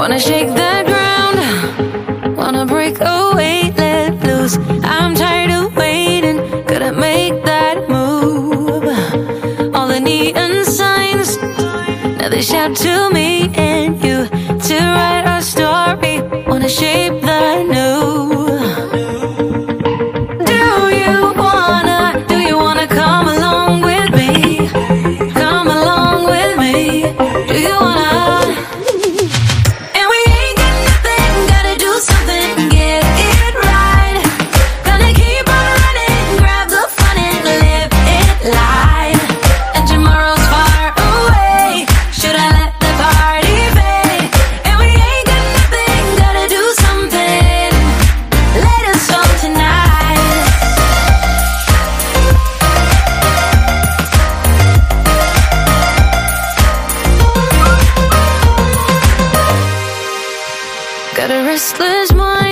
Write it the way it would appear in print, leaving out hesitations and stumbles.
Wanna shake the ground, wanna break away, let loose. I'm tired of waiting, gotta make that move. All the neon signs, now they shout to me and you to write our story. Wanna shape the new. Do you wanna come along with me? Come along with me. Do you wanna? And we ain't got nothing, gotta do something, get it right. Gonna keep on running, grab the fun and live it live. And tomorrow's far away, should I let the party fade? And we ain't got nothing, gotta do something, let us all tonight. Got a restless mind,